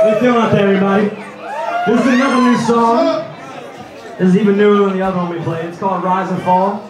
How you feeling out there, everybody? This is another new song. This is even newer than the other one we played. It's called Rise and Fall.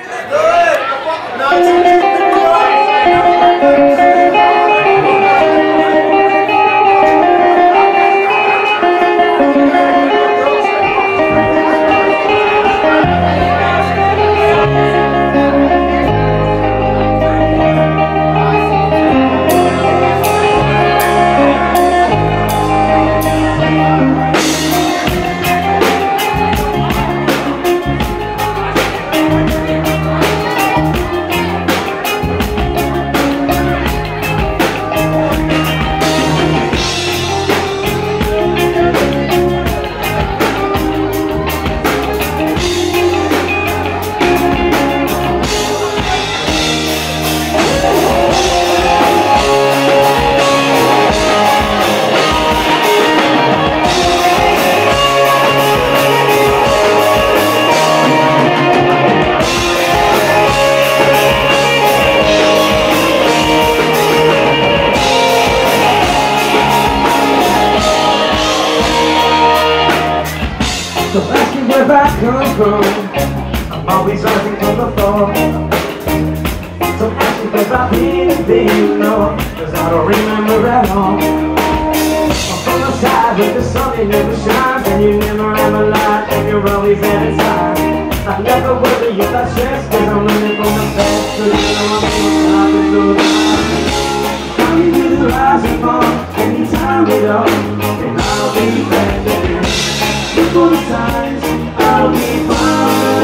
So ask me where I come from. I'm always rising from the floor. So ask me where I've been, you know, cause I don't remember at all. I'm from the side where the sun never shines, and you never ever lie, and you're always at a time. I never worry about stress, cause I'm learning from the best. So you know I'm gonna stop and go down. I'll be through the rise and fall, anytime at all, and I'll be back again. Look for the signs, I'll be fine.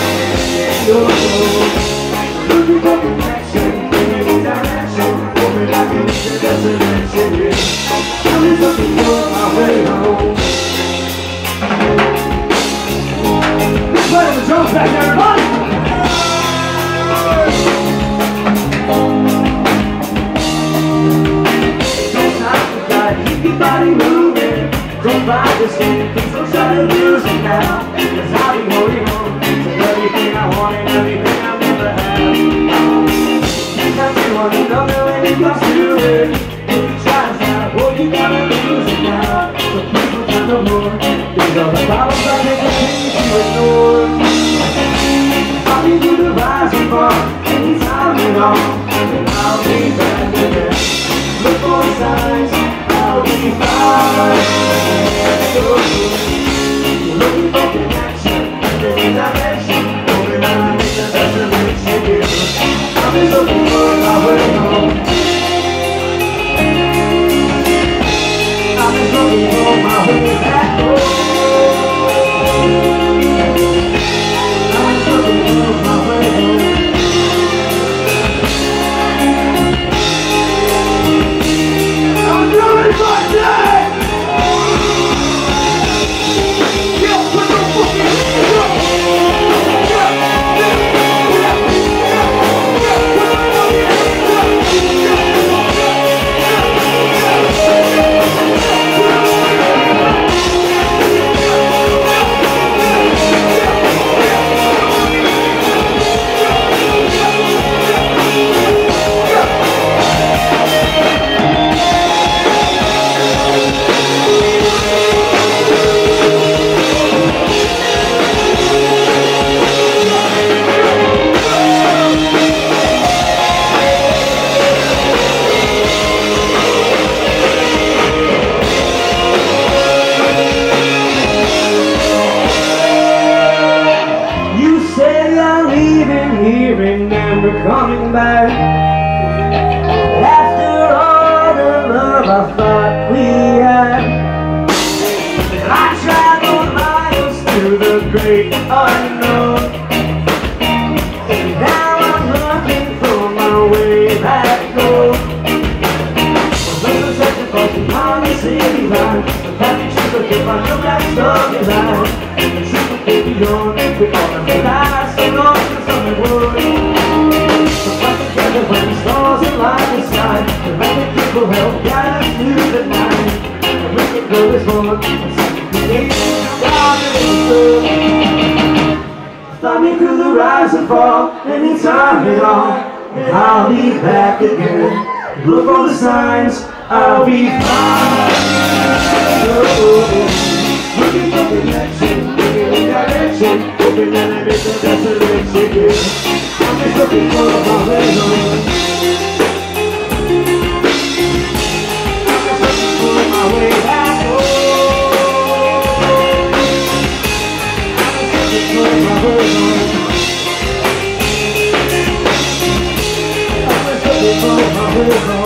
Looking for connection in any direction, hoping I can reach the destination, yeah. I'm just looking for my way home. Let's play on the drums back there, everybody! Sometimes you gotta keep your body moving. Don't fight this thing, please don't try to lose it now. Cause I'll be holding on to everything I want and everything I'll never have. Sometimes you want to know that when it comes to it, if you try to stop, oh, you gotta lose it now. So please don't try no more. These are the problems I can't continue to ignore. I'll be through the rise and fall, anytime at all, and I'll be back again. Look for the signs, I'll be fine. Looking for connection in any direction, hoping I'll reach the destination, yeah. I'm just looking for my way home. I'm just looking for my way back home. I'm just looking for my way home. I'm doing my day! Coming back after all the love I thought we had. I traveled miles through the great unknown, and now I'm looking for my way back home. When the searching for beyond the city line, the happy truth will give my new black storyline. The truth will be beyond, we all have been last so long since something would. When the stars align the sky, the ragged people help guide us through the night. And we can go this one, and something creates God in the find me through the rise and fall, anytime at all, and I'll be back again. Look for the signs, I'll be fine. looking for connection, looking in direction, hoping that I make the destination again. I'm just looking for my way home. I'm just looking for my way back home. I'm just looking for my way home. I'm just looking for my way home.